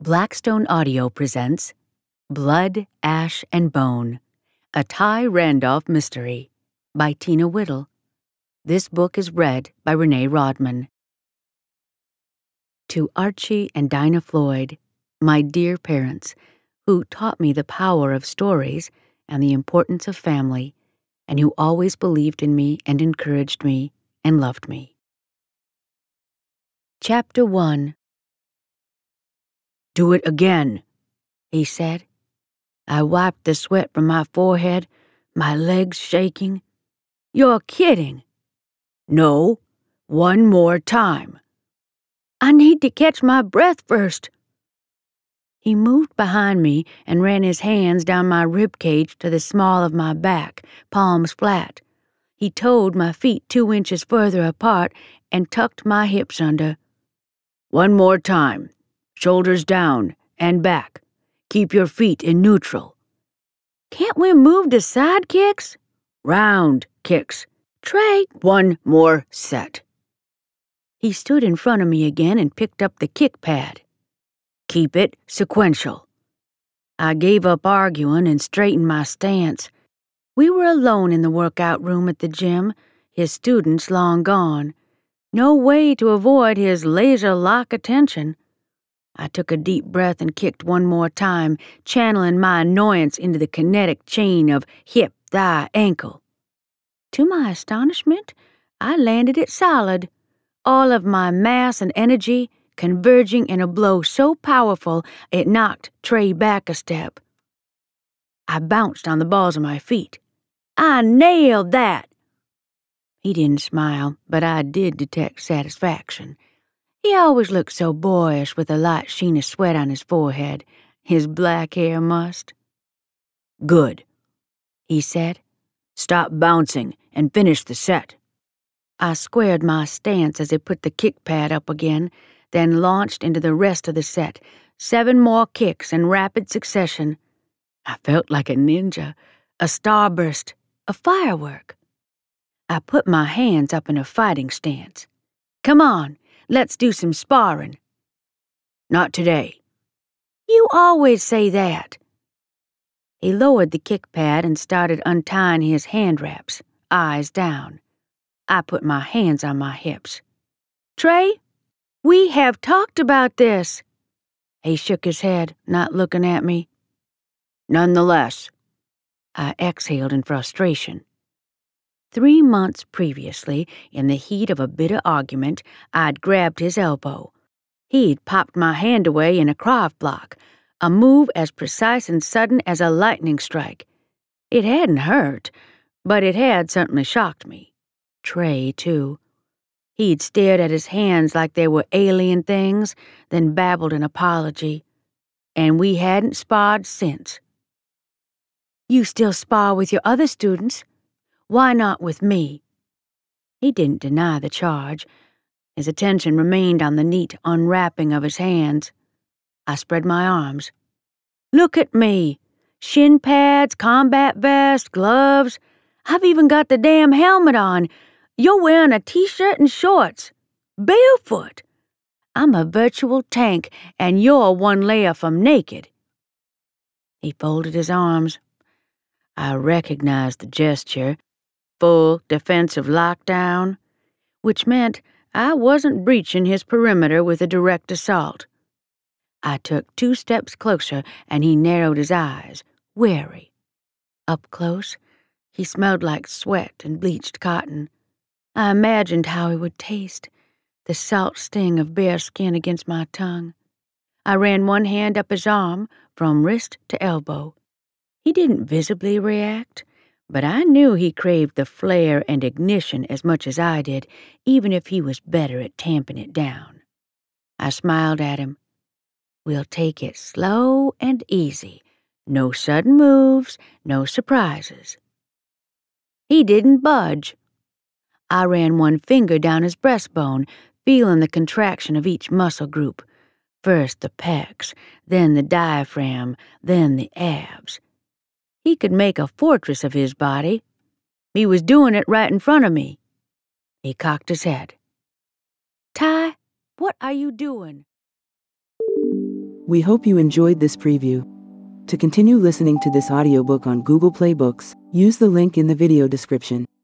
Blackstone Audio presents Blood, Ash, and Bone, a Tai Randolph mystery by Tina Whittle. This book is read by Renée Raudman. To Archie and Dinah Floyd, my dear parents, who taught me the power of stories and the importance of family, and who always believed in me and encouraged me and loved me. Chapter 1. "Do it again," he said. I wiped the sweat from my forehead, my legs shaking. "You're kidding." "No, one more time." "I need to catch my breath first." He moved behind me and ran his hands down my rib cage to the small of my back, palms flat. He toed my feet 2 inches further apart and tucked my hips under. "One more time. Shoulders down and back. Keep your feet in neutral." "Can't we move to side kicks?" "Round kicks. Trey, one more set." He stood in front of me again and picked up the kick pad. "Keep it sequential." I gave up arguing and straightened my stance. We were alone in the workout room at the gym, his students long gone. No way to avoid his laser-lock attention. I took a deep breath and kicked one more time, channeling my annoyance into the kinetic chain of hip, thigh, ankle. To my astonishment, I landed it solid, all of my mass and energy converging in a blow so powerful it knocked Trey back a step. I bounced on the balls of my feet. "I nailed that!" He didn't smile, but I did detect satisfaction. He always looked so boyish with a light sheen of sweat on his forehead, his black hair mussed. "Good," he said. "Stop bouncing and finish the set." I squared my stance as he put the kick pad up again, then launched into the rest of the set, 7 more kicks in rapid succession. I felt like a ninja, a starburst, a firework. I put my hands up in a fighting stance. "Come on. Let's do some sparring." "Not today." "You always say that." He lowered the kick pad and started untying his hand wraps, eyes down. I put my hands on my hips. "Trey, we have talked about this." He shook his head, not looking at me. "Nonetheless." I exhaled in frustration. 3 months previously, in the heat of a bitter argument, I'd grabbed his elbow. He'd popped my hand away in a Krav block, a move as precise and sudden as a lightning strike. It hadn't hurt, but it had certainly shocked me. Trey, too. He'd stared at his hands like they were alien things, then babbled an apology. And we hadn't sparred since. "You still spar with your other students. Why not with me?" He didn't deny the charge. His attention remained on the neat unwrapping of his hands. I spread my arms. "Look at me. Shin pads, combat vest, gloves. I've even got the damn helmet on. You're wearing a t-shirt and shorts. Barefoot. I'm a virtual tank, and you're one layer from naked." He folded his arms. I recognized the gesture. Full defensive lockdown, which meant I wasn't breaching his perimeter with a direct assault. I took 2 steps closer, and he narrowed his eyes, wary. Up close, he smelled like sweat and bleached cotton. I imagined how he would taste, the salt sting of bare skin against my tongue. I ran one hand up his arm, from wrist to elbow. He didn't visibly react, but I knew he craved the flare and ignition as much as I did, even if he was better at tamping it down. I smiled at him. "We'll take it slow and easy. No sudden moves, no surprises." He didn't budge. I ran one finger down his breastbone, feeling the contraction of each muscle group. First the pecs, then the diaphragm, then the abs. He could make a fortress of his body. He was doing it right in front of me. He cocked his head. "Tai, what are you doing?" We hope you enjoyed this preview. To continue listening to this audiobook on Google Play Books, use the link in the video description.